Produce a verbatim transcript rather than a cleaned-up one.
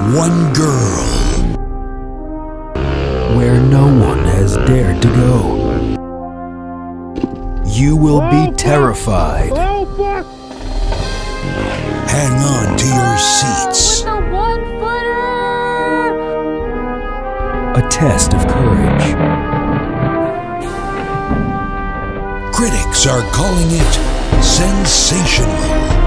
One girl. Where no one has dared to go. You will be terrified. Hang on to your seats. The one-footer! A test of courage. Critics are calling it sensational.